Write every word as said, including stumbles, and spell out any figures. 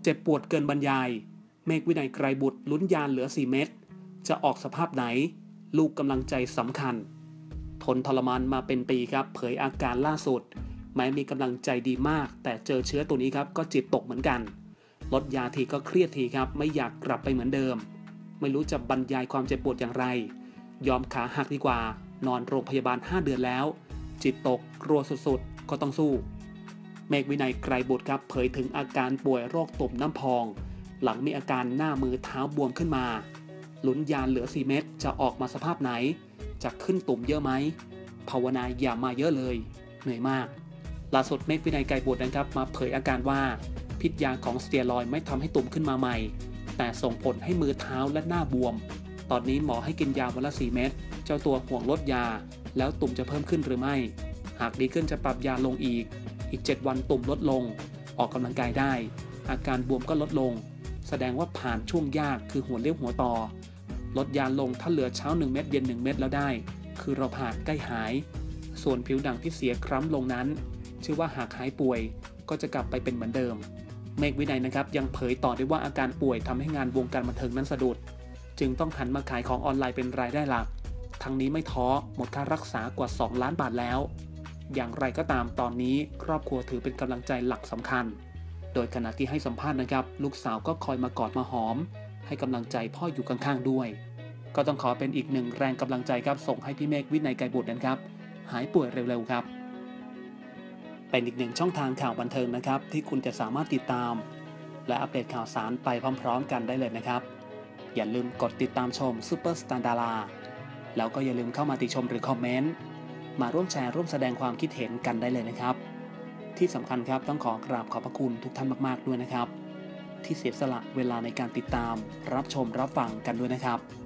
เจ็บปวดเกินบรรยายเมฆวินัยไกรบุตรลุ้นยานเหลือสี่เม็ดจะออกสภาพไหนลูกกำลังใจสำคัญทนทรมานมาเป็นปีครับเผยอาการล่าสุดแม้มีกำลังใจดีมากแต่เจอเชื้อตัวนี้ครับก็จิตตกเหมือนกันลดยาทีก็เครียดทีครับไม่อยากกลับไปเหมือนเดิมไม่รู้จะบรรยายความเจ็บปวดอย่างไรยอมขาหักดีกว่านอนโรงพยาบาลห้าเดือนแล้วจิตตกกลัวสุดๆก็ต้องสู้เมฆวินัยไกรบุตรครับเผยถึงอาการป่วยโรคตุ่มน้ำพองหลังมีอาการหน้ามือเท้าบวมขึ้นมาลุ้นยาเหลือสี่เม็ดจะออกมาสภาพไหนจะขึ้นตุ่มเยอะไหมภาวนาอย่ามาเยอะเลยเหนื่อยมากล่าสุดเมฆวินัยไกรบุตรนะครับมาเผยอาการว่าพิษยาของสเตียรอยด์ไม่ทำให้ตุ่มขึ้นมาใหม่แต่ส่งผลให้มือเท้าและหน้าบวมตอนนี้หมอให้กินยาวันละสี่เม็ดเจ้าตัวห่วงลดยาแล้วตุ่มจะเพิ่มขึ้นหรือไม่หากดีขึ้นจะปรับยาลงอีกอีกเจ็ดวันตุ่มลดลงออกกำลังกายได้อาการบวมก็ลดลงแสดงว่าผ่านช่วงยากคือหัวเลี้ยวหัวต่อลดยาลงถ้าเหลือเช้าหนึ่งเม็ดเย็นหนึ่งเม็ดแล้วได้คือเราผ่านใกล้หายส่วนผิวด่างที่เสียคล้ำลงนั้นชื่อว่าหากหายป่วยก็จะกลับไปเป็นเหมือนเดิมเมฆวินัยนะครับยังเผยต่อได้ว่าอาการป่วยทำให้งานวงการบันเทิงนั้นสะดุดจึงต้องหันมาขายของออนไลน์เป็นรายได้หลักทั้งนี้ไม่ท้อหมดค่ารักษากว่าสองล้านบาทแล้วอย่างไรก็ตามตอนนี้ครอบครัวถือเป็นกำลังใจหลักสำคัญโดยขณะที่ให้สัมภาษณ์นะครับลูกสาวก็คอยมากอดมาหอมให้กำลังใจพ่ออยู่ข้างๆด้วยก็ต้องขอเป็นอีกหนึ่งแรงกำลังใจครับส่งให้พี่เมฆวินัยไกรบุตรนะครับหายป่วยเร็วๆครับเป็นอีกหนึ่งช่องทางข่าวบันเทิงนะครับที่คุณจะสามารถติดตามและอัปเดตข่าวสารไปพร้อมๆกันได้เลยนะครับอย่าลืมกดติดตามชมซุปเปอร์สตาร์ดาราแล้วก็อย่าลืมเข้ามาติชมหรือคอมเมนต์มาร่วมแชร์ร่วมแสดงความคิดเห็นกันได้เลยนะครับที่สำคัญครับต้องขอกราบขอบพระคุณทุกท่านมากๆด้วยนะครับที่เสียสละเวลาในการติดตามรับชมรับฟังกันด้วยนะครับ